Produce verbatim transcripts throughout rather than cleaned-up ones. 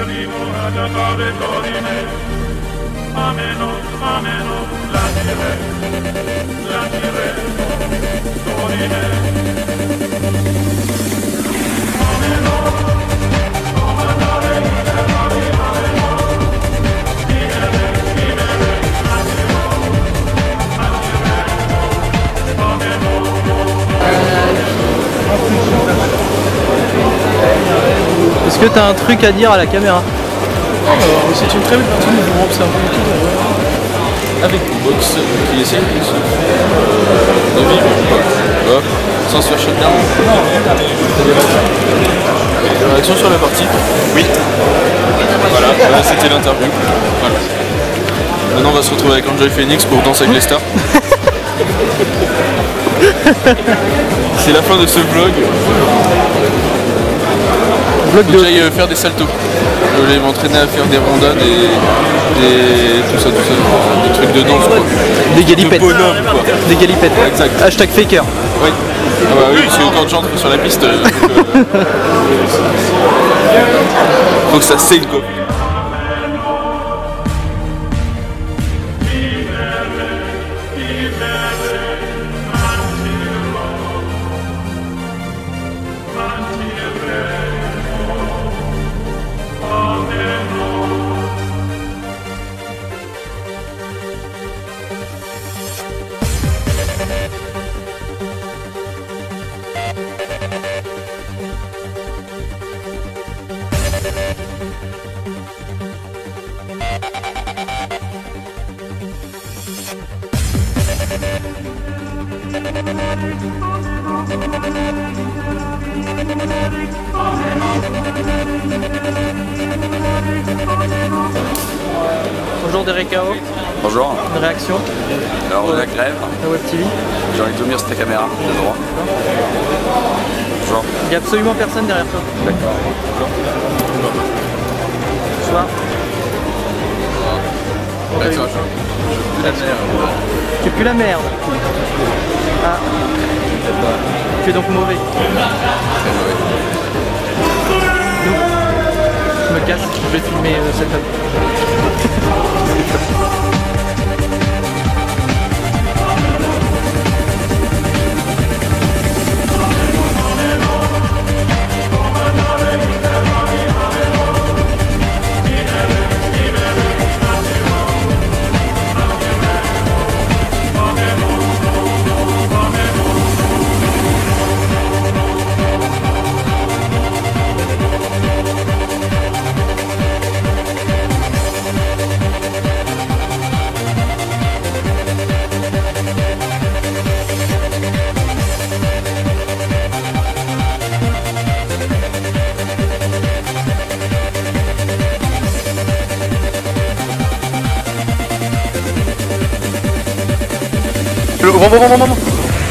Est-ce que tu as un truc à dire à la caméra? C'est une très belle partie, nous avons observé avec une box qui essaie euh, de vivre quoi. Sans se faire shotgun. Réaction sur la partie? Oui. Voilà, voilà c'était l'interview. Voilà. Maintenant on va se retrouver avec Angel Phoenix pour danser avec les stars. C'est la fin de ce vlog. Vlog Faut que j'aille faire des saltos. Je vais m'entraîner à faire des rondades et des... tout ça, tout ça, des trucs de danse quoi. Des galipettes. De bonhomme, quoi. Des galipettes. Exact. Hashtag faker. Oui. Ah bah oui, parce que quand j'entre sur la piste, euh, faut, que... faut que ça saigne quoi. Bonjour Derek K O. Bonjour. Une réaction? Alors de la grève, La Web T V. j'ai envie de vomir sur ta caméra, de droit. Bonjour. Il n'y a absolument personne derrière toi. D'accord. Bonsoir. Bah, tiens, je... Tu pues la merde. Ah. Tu es donc mauvais. Très mauvais. Nous, je me casse, je vais filmer euh, cette table. Bon, bon, bon, bon, bon.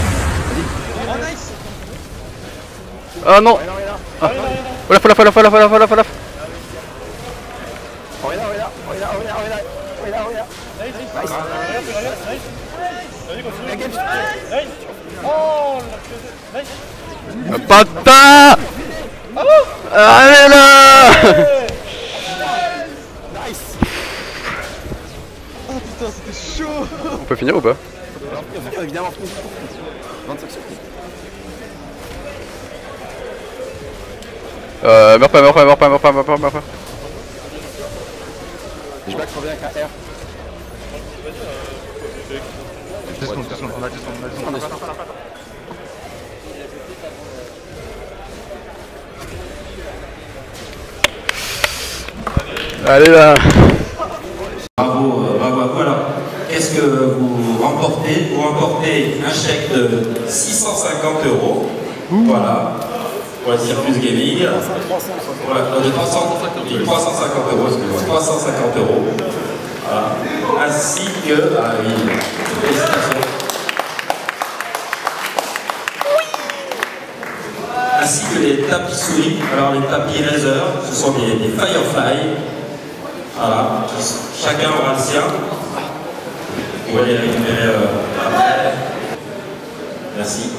Ah non. Ah. Olaf, Olaf, Olaf, Olaf, Olaf, Olaf, Olaf. Pata. Allez là. Oh putain, c'était chaud. On peut finir ou pas? Évidemment. vingt-cinq secondes. Euh, meurs pas, meurs pas, meurs pas, meurs pas, meurs pas, meurs pas. Je back trop bien avec un R. deux secondes, deux secondes, on a deux secondes, on a deux secondes. Allez là. Bravo, euh, bravo à vous. Alors, qu'est-ce que vous remportez? Vous remportez un chèque de six cent cinquante euros. Voilà. Pour la Circus Gaming. Voilà, euh, de trois cents, trois cent cinquante euros, excusez-moi, trois cent cinquante euros. Voilà. Ainsi que. Ah oui, félicitations. Ainsi que les tapis souris. Alors, les tapis Razer, ce sont des, des Firefly. Voilà, chacun aura le sien. Vous pouvez les récupérer euh, après. Merci.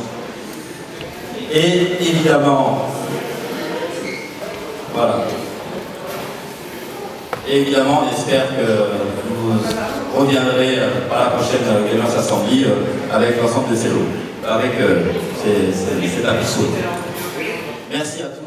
Et évidemment, voilà, Et évidemment, on espère que vous reviendrez à la prochaine Gamers Assembly avec l'ensemble de ces lots, avec euh, ces, ces, ces tapis. Merci à tous.